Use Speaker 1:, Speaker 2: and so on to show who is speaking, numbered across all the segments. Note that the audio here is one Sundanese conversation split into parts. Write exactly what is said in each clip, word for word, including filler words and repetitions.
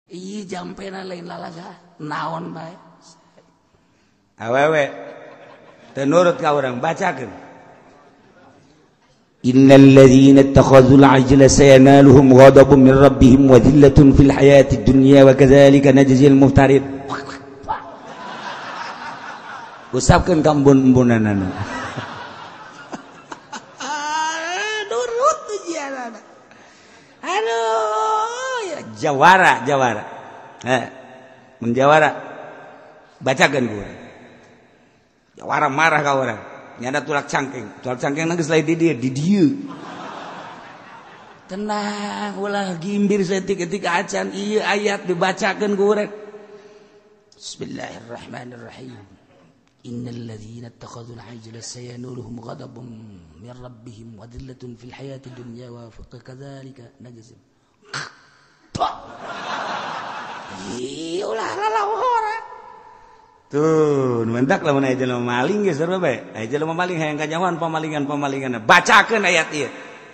Speaker 1: Iya jampena lain lalaga naon bae
Speaker 2: awewe teu nurut ka urang bacakeun innal ladzina ittakhadhul ajla sayanaluhum ghadabun min rabbihim wa dhillatun fil hayatid dunya wa kadzalika najzil muftarin usapkeun ka embun-embunanana
Speaker 1: nurut jianana aduh
Speaker 2: jawara jawara eh menjawara bacakeun ku urang jawara marah ka urang nyana tulak cangkeng tulak cangkeng geus lain di dieu di dieu
Speaker 1: tenang ulah gimbir saeutik-eutik acan ieu ayat dibacakeun ku urang bismillahirrahmanirrahim innal ladzina ittakhadhul ajla sayanuluhum ghadabun min rabbihim wa dhillatun fil hayatid dunya wa kadzalika najzil iya ulah lalawara
Speaker 2: tuh mendak lamun aya jelema maling geus sarua bae aya jelema maling hayang kanyawan pamalingan-pamalinganna bacakeun ayat ieu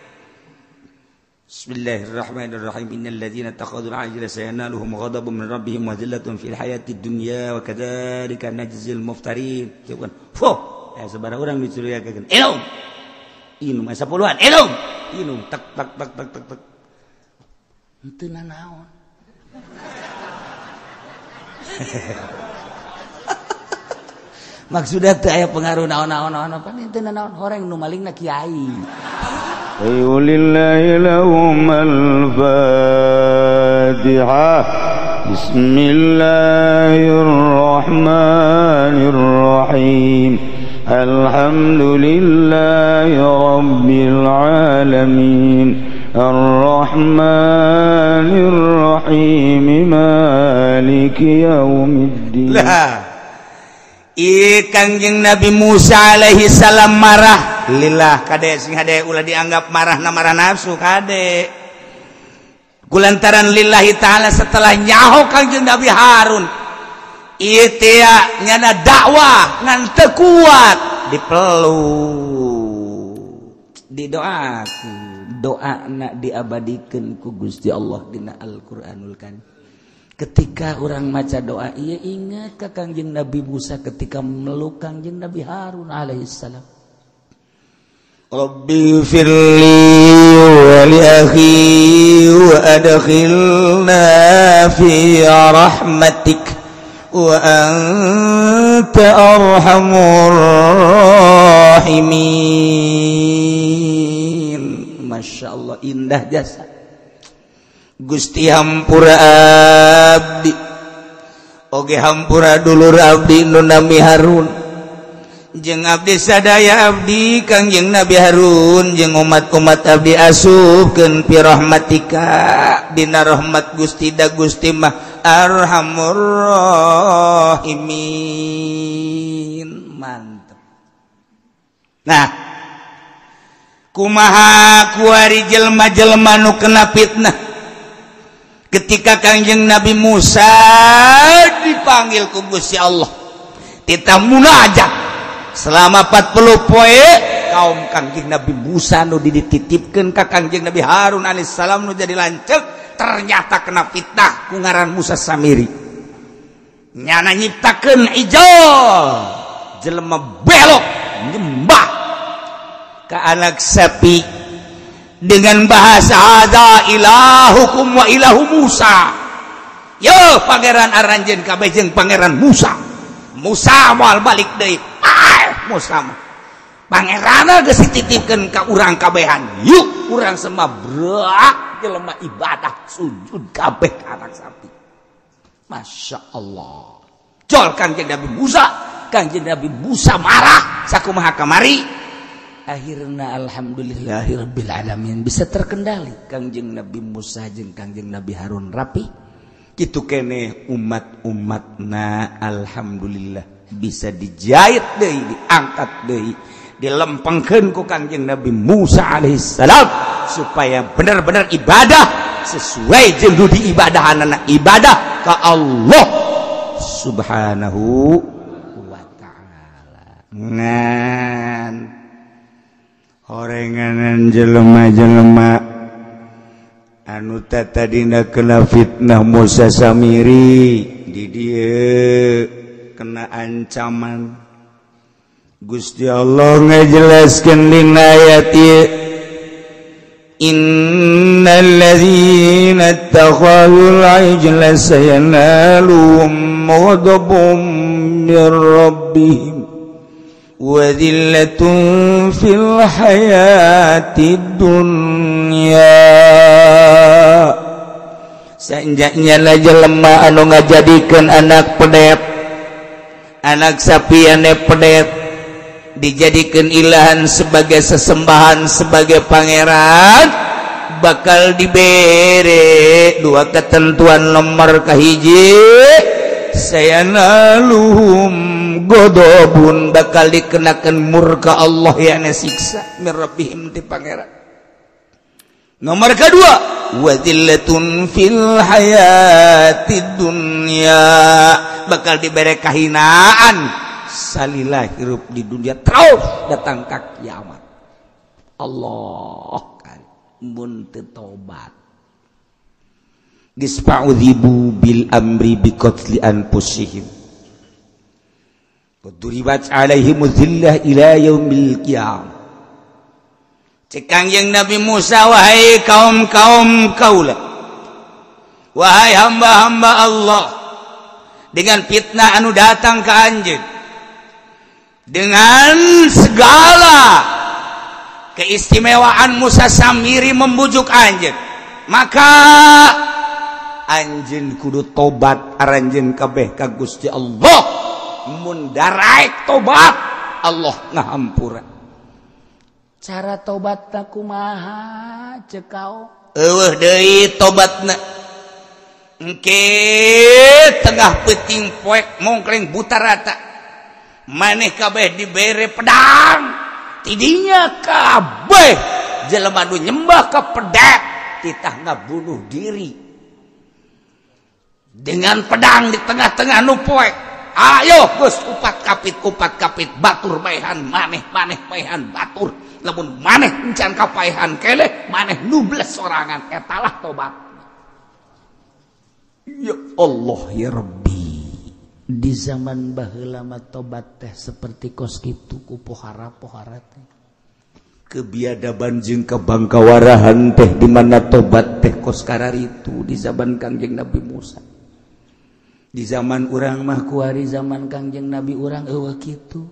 Speaker 2: bismillahirrahmanirrahim innal ladzina ittakhadhul ajla sayanaluhum ghadabun min rabbihim wa dhillatun fil hayatid dunya wa kadzalika najzil muftarin coba fo aya sabaraha urang dicurigakeun elong inum aya sapuluhan elong inum tak tak tak tak tak tak
Speaker 1: henteu nanaon maksudnya teu aya pengaruh naon-naon apa henteu nanaon horeng nu malingna kiai
Speaker 3: lillahi lahumal fatihah bismillahirrahmanirrahim alhamdulillahi rabbil alamin Ar-Rahmanir Rahim Maliki Yaumiddin.
Speaker 2: Lah ieu Kangjeng Nabi Musa alaihi salam marah lillah kade sing hade ulah dianggap marahna marah nafsu kade kulantaran lillahi taala setelah nyaho Kangjeng Nabi Harun ieu teh nyana dakwah ngan teu kuat dipeluk didoakeun doa nak diabadikeun ku Gusti Allah dina Al-Qur'anul Karim. Ketika orang maca doa ieu ingat ka Kangjeng Nabi Musa ketika meluk Kangjeng Nabi Harun alaihissalam.
Speaker 3: Rabbi firli wa li akhi wa adkhilna fi rahmatik wa anta arhamur rahimin.
Speaker 2: Masya Allah indah jasa Gusti hampura abdi oge hampura dulur abdi nu nami Harun jeung abdi sadaya abdi Kangjeng Nabi Harun jeung umat-umat abdi asupkeun pi rahmatika dina rahmat Gusti da Gusti mah arhamur rahimin. Mantap. Nah kumaha kuari jelma-jelma nu kena fitnah ketika Kangjeng Nabi Musa dipanggil ku Gusti Allah tita munajat selama empat puluh poe kaum Kangjeng Nabi Musa nu dititipkeun ka Kangjeng Nabi Harun alaihissalam nu jadi lanceuk ternyata kena fitnah ku ngaran Musa Samiri nyana nyiptakeun ijol jelema belok nyembah ka anak sapi dengan bahasa hadza ilahukum wa ilahu Musa. Yo pangeran aranjeun kabeh jeung pangeran Musa. Musa moal balik deui. Ah, Musa mah pangeranna geus dititipkeun ka urang kabehan. Yuk urang semua brak jelema ibadah sujud kabeh ka anak sapi. Masya Allah. Jol Kangjeng Nabi Musa, Kangjeng Nabi Musa marah sakumaha kamari. Akhirna alhamdulillahirabbil alamin bisa terkendali Kangjeng Nabi Musa jeung Kangjeng Nabi Harun rapi kitu kene umat-umatna alhamdulillah bisa dijait deui diangkat deui dilempengkeun ku Kangjeng Nabi Musa alaihissalam supaya benar-benar ibadah sesuai jeung nu diibadahanna ibadah ka Allah subhanahu wa ta'ala. Ngan horenganan jelema-jelema
Speaker 3: anu tadina kena fitnah Musa Samiri di dieu kena ancaman Gusti Allah ngajelaskeun dina ayat ieu innal ladzina ittakhadul ijla sayanaluhum ghadabun mir rabbihim wa dhillatun fil hayatid dunya sanjaknya lah jelema anu ngajadikeun anak pedet anak sapi ane pedet dijadikan ilahan sebagai sesembahan sebagai pangeran bakal dibere dua ketentuan nomor kahiji sayanaluhum godobun bakal dikenakan murka Allah yana siksa min rabbihim ti pangeran nomor kedua wadillatun fil hayatid dunya bakal dibere kahinaan salilah hirup di dunia terus datang ka kiamat Allah kan mun teu tobat gisfa'udhibu bil amri bi qatli anfusihim waduribat alaihim dhillah ila yaumil qiyamah cekang yang Nabi Musa wahai kaum-kaum kaula wahai hamba-hamba Allah dengan fitnah anu datang ke anjeun dengan segala keistimewaan Musa Samiri membujuk anjeun maka anjeun kudu tobat aranjeun kabeh ka Gusti Allah mun daraek tobat Allah ngahampura cara tobatna kumaha cekau eueuh deui tobatna engke tengah peuting poek mongkleng buta rata maneh kabeh dibere pedang tidinya kabeh jelema nu nyembah ka pedang titah ngabunuh diri dengan pedang di tengah-tengah nu poek ayo geus upat kapit upat kapit batur maehan maneh maneh maehan batur lamun maneh encan kapaehan keleh maneh nubles sorangan etalah tobat ya Allah ya Rabbi di zaman baheula mah tobat teh seperti kos kitu ku pohara-pohara teh kebiadaban jeung kabangkawarahan teh di mana tobat teh kos kararitu di zaman Kangjeng Nabi Musa di zaman urang mah kuari zaman Kangjeng Nabi urang eueuh kitu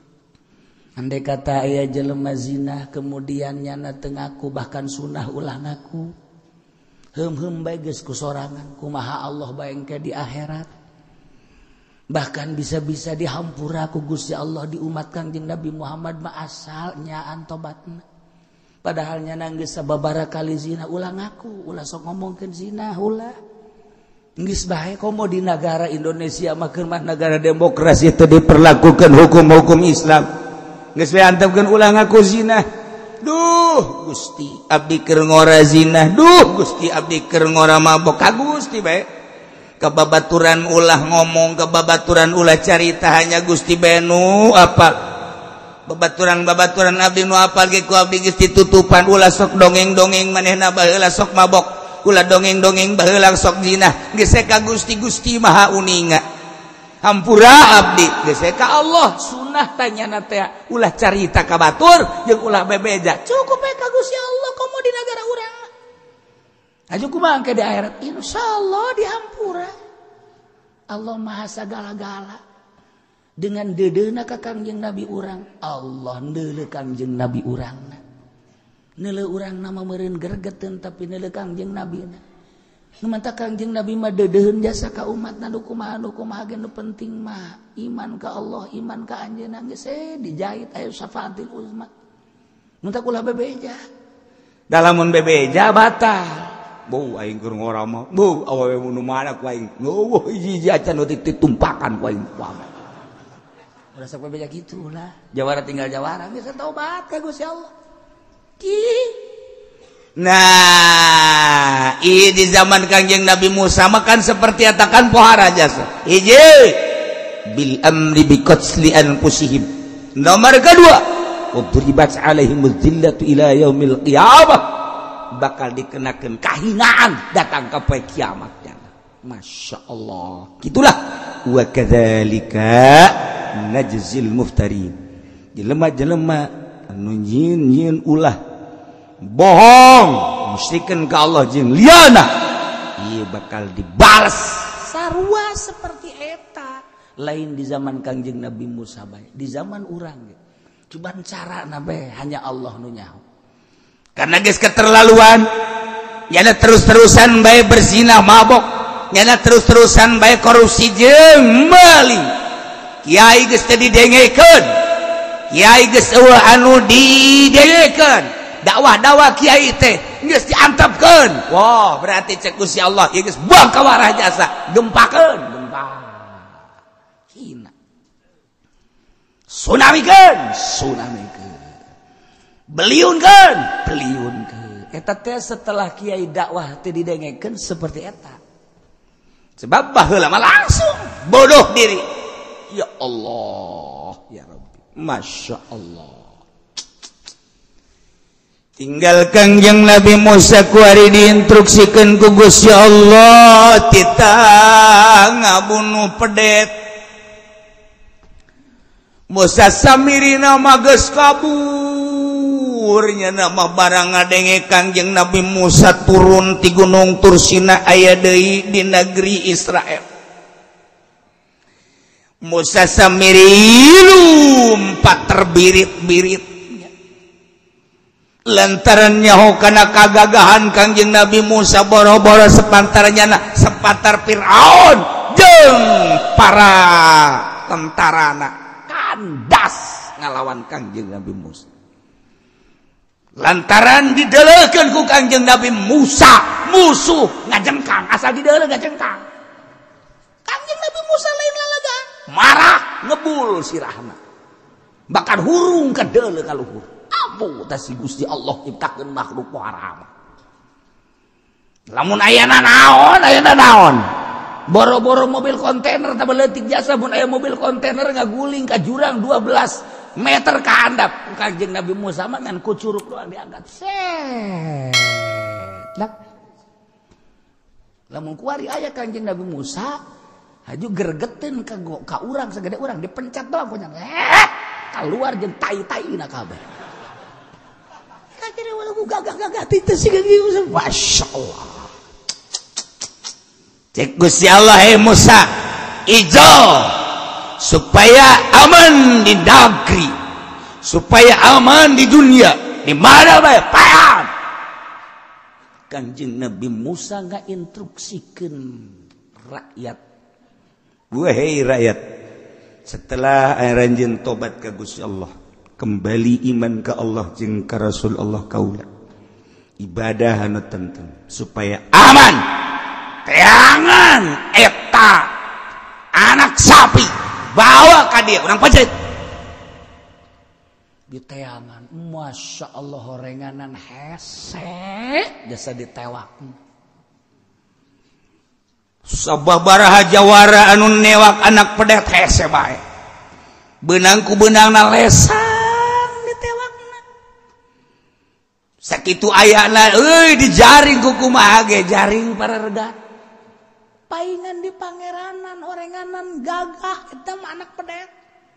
Speaker 3: andai kata aya jelema zina kemudian nyana teu ngaku bahkan sunah ulah ngaku heum-heum bae geus kusorangan kumaha Allah bae engke di akhirat bahkan bisa-bisa dihampura ku Gusti Allah di umat Kangjeng Nabi Muhammad mah asal nyaan tobatna padahal nya geus sababaraha kali zina ulah ngaku ulah sok ngomongkeun zina ulah geus bae komo di negara Indonesia mah keur mah negara demokrasi teu diperlakukeun hukum-hukum Islam geus bae antepkeun ulah ngaku zina duh Gusti abdi keur ngora zina duh Gusti abdi keur ngora mabok ka Gusti bae kebabaturan ulah ngomong kebabaturan ulah carita hanya Gusti benu apa babaturan-babaturan abdi nu apal ge ku abdi geus ditutupan ulah sok dongeng-dongeng manehna baheula sok mabok ulah dongeng-dongeng baheula sok zina geus ka Gusti Gusti Maha Uninga hampura abdi geus ka Allah sunah tanyana teh ulah carita ka batur jeung ulah bebeja cukup we ka Gusti Allah komo di negara urang aju kumaha ke di akhirat insyaallah dihampura Allah maha sagala-gala dengan dedeuna ka Kangjeng Nabi urang Allah neuleuh Kangjeng Nabi urangna neuleuh urangna mah meureun gregeteun tapi neuleuh Kangjeng Nabina nu manta Kangjeng Nabi mah deudeuheun jasa ka umatna nu kumaha nu kumaha ge nu penting mah iman ka Allah iman ka anjeunna geus eh dijahit aya syafaatil uzma nu teh ulah bebeja dalamun bebeja batal bau aing keur ngora mah bau awewe nu mana ku aing eueuh hiji-hiji acan nu ditumpakan ku aing udah sok bebeja kitu lah jawara tinggal jawara geus tobat ka Gusti Allah ki nah i di zaman Kangjeng Nabi Musa makan seperti atakan pohara jasa hiji bil amri bi qatli anfusihim nomor kedua udribat alaihimuz zillatu ila yaumil qiyamah
Speaker 2: bakal dikenakan kahinaan datang ke poe kiamatnya. Masya Allah. Gitulah. Wa kadzalika najzil muftarin. Jelema-jelema anu nyin-nyin ulah bohong musyrikeun ka Allah jeung liana ieu bakal dibales sarua seperti eta. Lain di zaman Kangjeng Nabi Musa bae, di zaman urang ge. Cuban carana bae hanya Allah nu nyaho. Karena geus keterlaluan, nyana terus-terusan bae berzina mabok, nyana terus-terusan bae korupsi jeung maling. Kiai geus teu didengekeun, kiai geus eueuh anu didengekeun, dakwah-dakwah kiai teh geus diantepkeun. Wah, berarti cek Gusti Allah ieu geus buang ka warah jasa, gempakeun, gempa. Hina. Tsunamikeun, tsunamikeun. Beliunkeun, beliunkeun. Eta teh setelah kiai dakwah teu didengekeun seperti eta. Sebab baheula mah langsung bodoh diri. Ya Allah, ya Rabbi. Masya Allah. Tinggal Kangjeng Nabi Musa kuari diinstruksikeun ku Gusti Allah tita ngabunuh pedet. Musa samirina mah geus kabur nya nama barang ngadenge Kangjeng Nabi Musa turun ti Gunung Tursina aya deui di negeri Israel. Musa samiri empat terbirit-birit lantaran nyaho kana kagagahan Kangjeng Nabi Musa boro-boro sepantarnya sepantar Firaun jeung para tentarana kandas ngalawan Kangjeng Nabi Musa. Lantaran didelekeun ku Kangjeng Nabi Musa musuh ngajengkang asal dideleuk ngajengkang. Kangjeng Nabi Musa lain lalaga marah ngebul sirahna bakal hurung ka deuleu ka luhur. Abu tah si Gusti Allah ciptakeun makhluk haram. Lamun ayana naon ayana naon boro-boro mobil kontainer tah beleutik jasa mun aya mobil kontainer ngaguling ka jurang dua belas meter ka handap. Kangjeng Nabi Musa mah ngan kucuruk doang diangkat set lak. Lamun kuari aya Kangjeng Nabi Musa haju gergeteun ka ka urang sagede urang dipencet doang kunya eh keluar jeung tai-taina kabeh. Kagere walau gagah-gagah teh sih geus masyaallah. Cek Gusti Allah he Musa ijo supaya aman di negeri, supaya aman di dunia, di mana bae payah. Kanjeng Nabi Musa ngainstruksikeun rakyat. Wahai rakyat, setelah ranjeun tobat ka Gusti Allah, kembali iman ke Allah jeung ka Rasul Allah kaula. Ibadah anu tenteng supaya aman. Teangan eta anak sapi bawa ka dieu urang pacet. Di teangan, Masya Allah horenganan hese jasa ditewak. Sababaraha jawara anu newak anak pedet hese bae. Beunang ku beunangna lesan ditewakna. Sakitu ayana euy dijaring ku kumaha ge jaring pararegat. Paingan di pangeranan orenganan gagah eta mah anak pedet.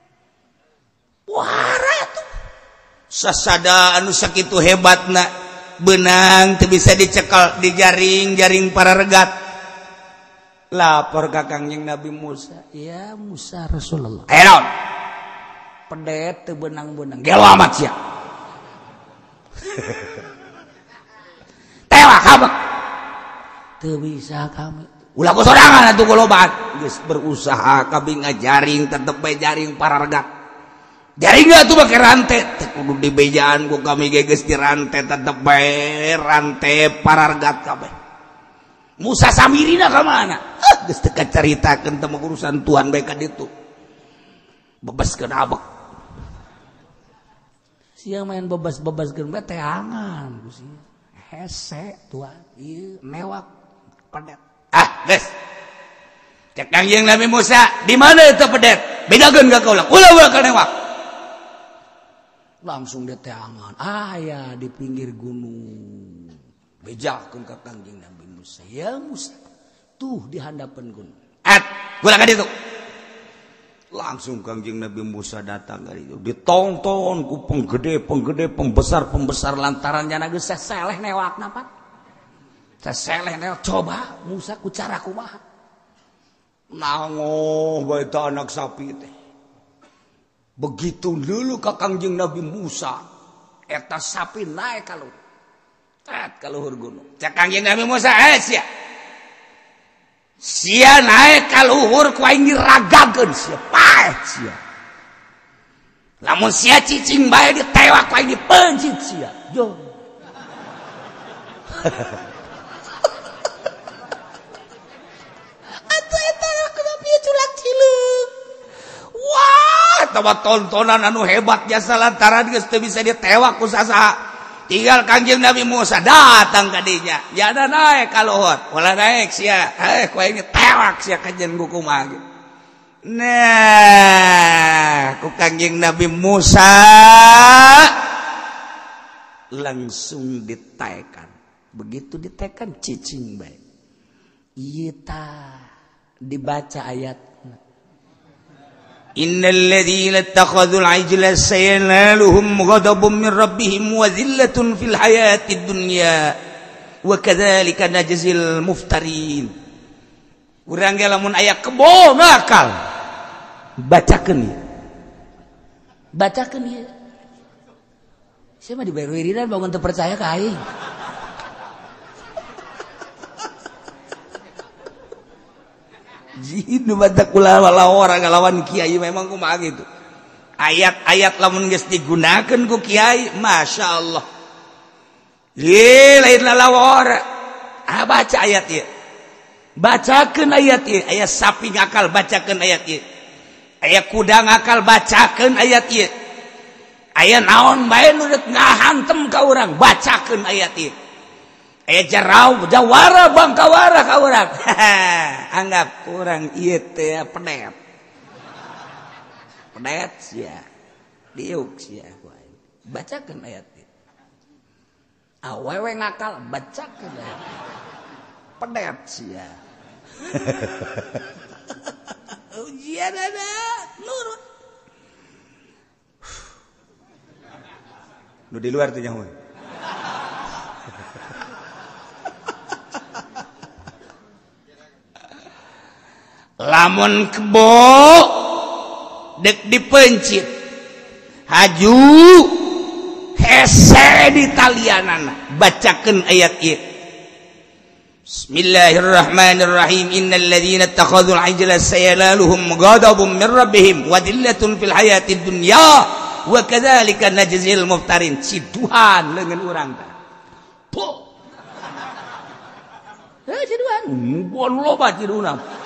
Speaker 2: Wara tuh. Sasada anu sakitu hebatna beunang teu bisa dicekel di jaring-jaring pararegat. Lapor ka Kangjeng Nabi Musa, ya Musa Rasulullah. Eh naon? Pedet teu beunang-beunang. Gelo amat sia. Tewak kabeh. Teu bisa kami. Ulah sorangan atuh golobaan. Geus berusaha kabing ngajaring tetep bae jaring pararegat. Jaring atuh make rantai. Teu kudu dibejaan ku kami ge geus dirantai tetep bae rantai pararegat kabeh. Musa samirina ka mana? Ah, geus teu kacaritakeun teh urusan Tuhan bae ka ditu. Bebaskeun abek. Sia main bebas-bebaskeun bae teangan ku sia. Hese tuan ieu mewak pedet. Ah, geus. Cek Kangjeng Nabi Musa, di mana eta pedet? Bedakeun ka kaula. Ulah ulah ka newak. Langsung dia teangan. Aya di pinggir gunung.
Speaker 3: bejakeun ka Kangjeng Nabi Musa. Ya Musa, tuh di handapan gun.
Speaker 2: At, gula ka ditu.
Speaker 3: Langsung Kangjeng Nabi Musa datang dari itu. Ditonton ku penggede-penggede, pembesar-pembesar lantaran nya geus seseleh newakna Pak. Seseleh newak coba Musa ku cara kumaha. Nangoh bae ta anak sapi teh. Begitu dulu ka Kangjeng Nabi Musa eta sapi naik ka luhur. Tet ka luhur gunung.
Speaker 2: Cak Kangjeng Nabi Musa eh sia. Sia naik ka luhur ku aing diragageun sia paeh sia. Lamun sia cicing bae ditewak ku aing dipencit sia.
Speaker 3: Yo.
Speaker 2: Atuh eta kenapa culak cileuk. Wah, eta tontonan anu hebat jasa lantaran geus teu bisa ditewak ku sasaha. Tinggal Kangjeng Nabi Musa datang ka dinya. Jana naik ka luhur. Ulah naik sia. Eh ku aing tewak sia kajen ku kumaha. Nah, ku Kangjeng Nabi Musa
Speaker 3: langsung ditekan. Begitu ditekan cicing bae. Ieu tah dibaca ayat
Speaker 2: Innal ladzina ittakhadhul ajla sayanaluhum ghadabun min rabbihim wa dhillatun fil hayatid dunya wa kadzalika najzil muftarin. Urang ge lamun aya kebo nakal
Speaker 3: bacakeun ieu. Bacakeun ieu. Sia mah dibere wiridan bangun teu percaya ka aing.
Speaker 2: Jidu badak kula orang ngalawan kiai memang kumaha gitu. Ayat-ayat lamun geus digunakeun ku kiai, masyaallah. Ye lain lalawara. Ah baca ayat ieu. Bacakeun ayat ieu, aya sapi ngakal bacakeun ayat ieu. Aya kuda ngakal bacakeun ayat ieu. Aya naon bae nu deuk ngahantem ka urang, bacakeun ayat ieu. Aya jarau jawara bangkawara ka urang. Anggap urang ieu teh pedet. Pedet sia. Diuk sia. Bacakeun ayat ieu. Awewe ngakal bacakeun ayat. Pedet sia. Ujian ada nurut.
Speaker 3: Nu di luar tuh nyawa.
Speaker 2: Lamun kebo dek dipencit haju hese di talianana bacakeun ayat ieu. Bismillahirrahmanirrahim. Innal ladzina ittakhadhul ajla sayanaluhum ghadabun min rabbihim wa dhillatun fil hayatid dunya wa kadzalika najzil muftarin. Ciduhan leungeun urang teh. Po. Eh ciduhan. Mun loba ciduhan.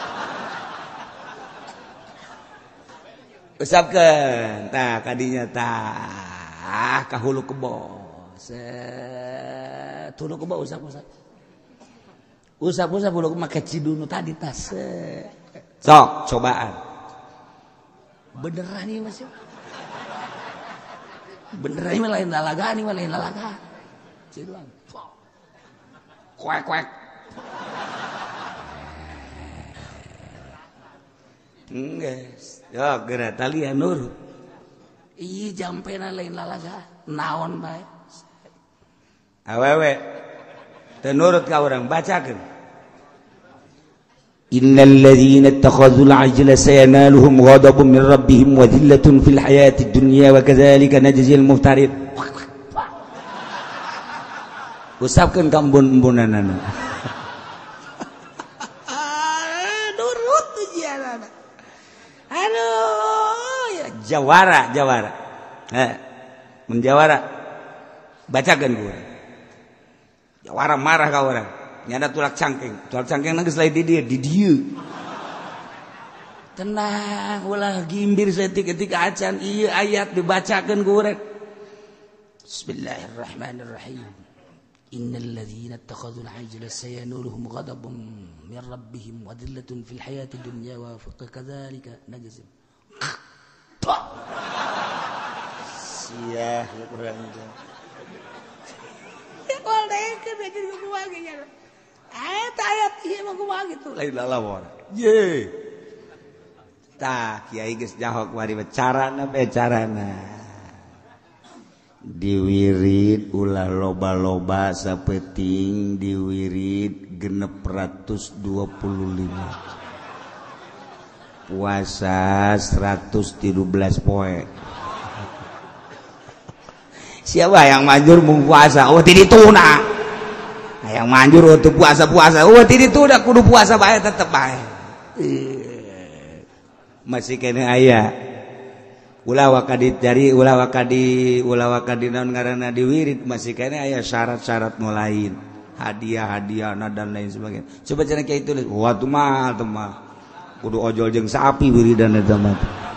Speaker 2: Usapkeun tah kadinya tah ka hulu kebo. Set hulu kebo usap-usap. Usap-usap hulu make cidunu tadi tah. Sok cobaan.
Speaker 3: Beneran ieu Mas. Beneran ieu lain lalaga nih lain lalaga. Ciduan.
Speaker 2: Kuek-kuek. Enggeus. Ya, geura talian nurut.
Speaker 3: Ieu jampena lain lalaga, naon bae.
Speaker 2: Awewe teu nurut ka urang bacakeun.
Speaker 3: Innal ladzina ittakhadhul ajla sayanaluhum ghadabun min rabbihim wa dhillatun fil hayatid dunya wa kadzalika najzil muftarin. Usapkeun ka embun-embunanana.
Speaker 2: Nurut ujianana. Aduh, ya jawara, jawara. Eh, menjawara. Bacakeun ku urang. Jawara marah ka urang. Nyana tulak cangkeng. Tulak cangkeng geus lain di dieu, di dieu.
Speaker 3: Tenang, ulah gimbir saeutik-eutik acan ieu ayat dibacakeun ku urang. Bismillahirrahmanirrahim. Innal ladzina ittakhadhul ajla sayanuluhum ghadabun min rabbihim wa dhillatun fil hayatid dunya wa kadzalika najzil.
Speaker 2: Sia urang.
Speaker 3: Waldekeun
Speaker 1: jadi kumaha ge nya. Eta ayat ieu mah kumaha gitu.
Speaker 2: Lain lalawar. Ye. Tah kiai geus jahok mari carana be carana. Diwirid ulah loba-loba sapeting diwirid genep ratus dua puluh lima puasa seratus tiga belas poe siapa yang manjur mung puasa oh ti dituna yang manjur untuk puasa-puasa oh ti dituna kudu puasa bae tetep bae masih kene aya ulah wakadi jari ulah wakadi ulah wakadi naon ngaranna diwirid masih kene aya syarat-syarat nu lain hadiah-hadiahna dan lain sebagainya coba cenah kieu tulis wah tuh mah tuh mah kudu ojol jeung sapi wiridan eta mah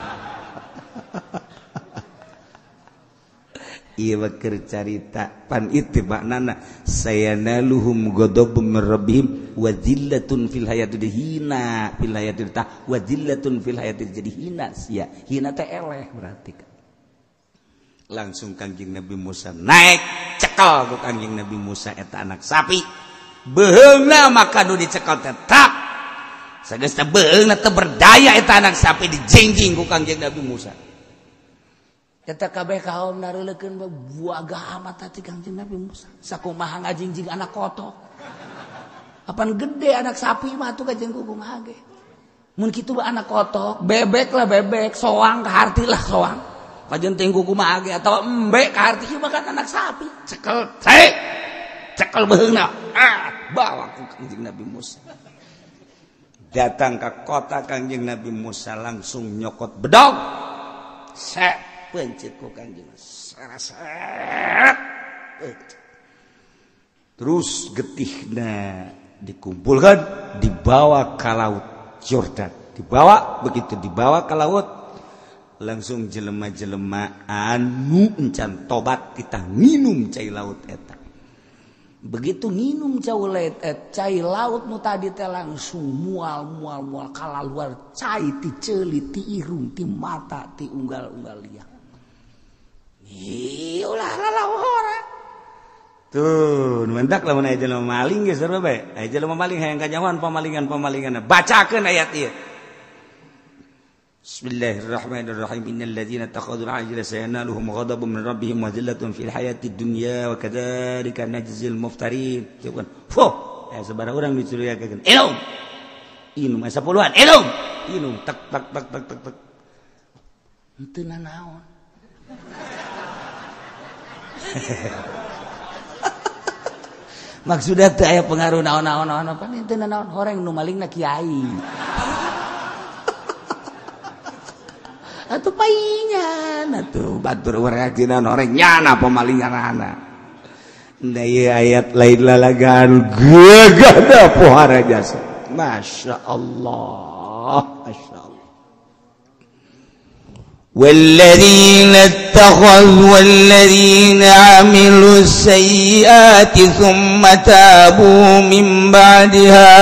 Speaker 2: ieu mah keur carita pan itu maknana sayanaluhum ghadabun min rabbihim wa dhillatun fil hayatid hina fil hayatid ta wa dhillatun fil hayatid jadi hina sia hina teh eleh berarti kan langsung Kangjeng Nabi Musa naik cekel ku Kangjeng Nabi Musa eta anak sapi beheungna maka nu dicekel teh tak sageus teh beheungna teu berdaya eta anak sapi dijingjing ku Kangjeng Nabi Musa eta kabeh kaum nareulekeun buaga amat hati Kangjeng Nabi Musa sakumaha ngajingjing anak kotok apan gede anak sapi mah atuh Kangjeng kumaha ge mun kitu anak kotok bebek lah bebek soang kaharti lah soang pajen teu kumaha ge atawa embe kaharti ieu mah kan anak sapi cekel cek cekel beheungna ah bawa ku Kangjeng Nabi Musa datang ke kota Kangjeng Nabi Musa langsung nyokot bedog set pencet ku Kangjeng saraset terus getihna dikumpulkan dibawa ke laut Yordan dibawa begitu dibawa ke laut langsung jelema-jelema anu encan tobat kita minum cai laut eta begitu nginum cai cai laut nu tadi teh langsung mual mual mual kalaluar cai ti ceuli ti irung ti mata ti unggal-unggal liang ih ulah lalawara tuh mendak lamun aya jelema maling geus sarua bae aya jelema maling hayang kanyawan pamalingan-pamalinganna bacakeun ayat ieu Bismillahirrahmanirrahim innal ladzina takhadul ajla sayanaluhum ghadabun min rabbihim wa dhillatun fil hayatid dunya wa kadzalika najzil muftarin coba fo aya sabaraha urang dicurigakeun elong inum aya sapuluhan elong inum tak tak tak tak tak tak henteu nanaon maksudnya teh aya pengaruh naon-naon apa henteu nanaon horeng nu malingna kiai atuh paingan atuh batur wareakina horeng nyana pamalinganana da ieu ayat lain lalagan gagah da pohara jasa masyaallah masyaallah والذين اتخذوا والذين عملوا السيئات ثم تابوا من بعدها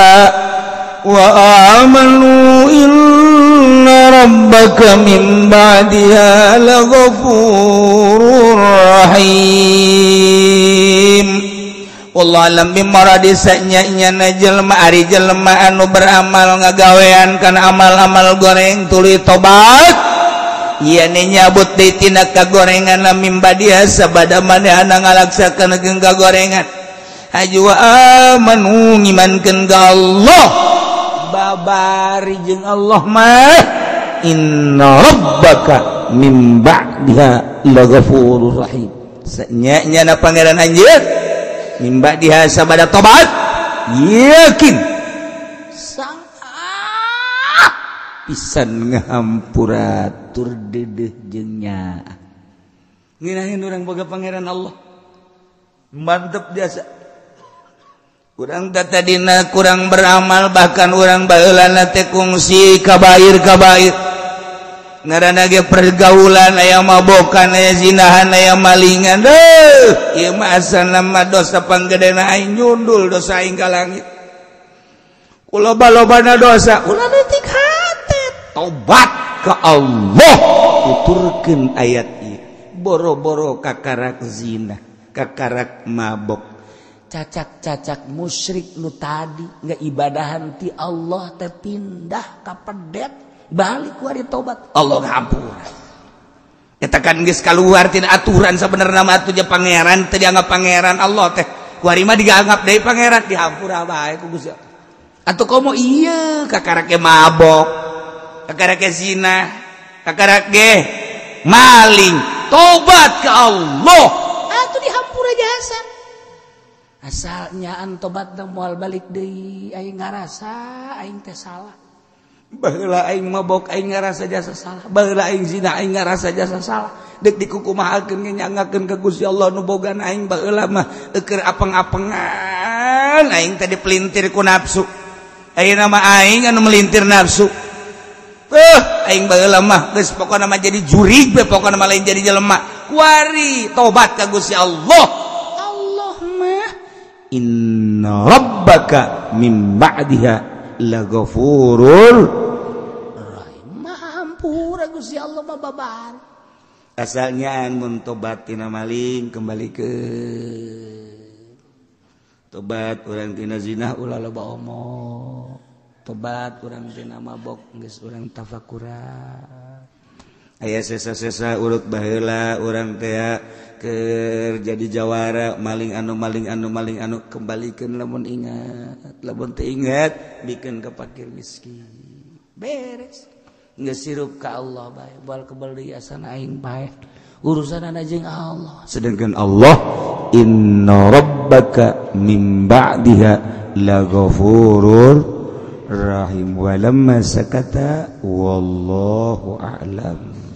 Speaker 2: وآمنوا إن ربك من بعدها لغفور رحيم wallahu alam bimaradi sanya-nyana jelema ari jelema anu beramal ngagawean kana amal-amal goreng tuluy tobat ieu nyabut deui tina kagorengan mimba dia sabada manehna ngalaksakeun geung kagorengan haju amanu ngimankeun ka Allah babari jeung Allah mah inna rabbaka min ba'diha laghafurur rahim sanya-nyana pangeran anjeun min ba'diha sabada tobat yakin sang pisan ngahampura tur dedeh jeung nyaa nginahin urang boga pangeran Allah mantep biasa urang tadina kurang beramal bahkan urang baheulana teh kungsi kabair-kabair ngaranna ge pergaulan aya mabokan aya zinahan aya malingan deuh ieu mah asalna mah dosa panggedena aing nyundul dosa aing ka langit loba-lobana dosa ulah leutik hate tobat ka Allah tuturkeun ayat ieu boro-boro kakarak zina kakarak mabok
Speaker 1: cacak-cacak musyrik nu tadi nggak ibadahan ti Allah teh pindah ka pedet balik ku ari tobat Allah ngampura eta kan geus kaluar tina aturan sabenerna mah atuh pangeran teu dianggap pangeran Allah teh ku ari mah dianggap deui pangeran dihampura bae ku Gusti atuh komo ieu kakarake mabok kakarake zina kakarake maling tobat ke Allah atuh dihampura jasa asalnya an tobat da moal balik deui aing ngarasa aing teh salah baheula aing mabok aing ngarasa jasa salah baheula aing zina aing ngarasa jasa salah deuk dikukumahakeun nyangakeun ka Gusti Allah nu bogan aing baheula mah keur apeng-apengan aing teh dipelintir ku nafsu ayeuna mah aing anu melintir nafsu eh aing baheula mah geus pokona mah jadi jurig be pokona mah lain jadi jelema kuari tobat ka Gusti Allah inna rabbaka min ba'diha laghafurur rahim maha hampura Gusti Allah mah babar asalnya mun tobat tina maling kembali ke tobat urang tina zina ulah loba omong tobat urang tina mabok geus urang tafakuran aya sesa-sesa urut baheula urang teh keur jadi jawara maling anu maling anu maling anu kembalikeun lamun ingat lamun teu ingat bikeun ka fakir miskin beres geus sirup ka Allah bae bal kebal deui asana aing bae urusanna jeung Allah sedangkan Allah inna rabbaka min ba'diha laghafurur rahim walamma sakata wallahu a'lam.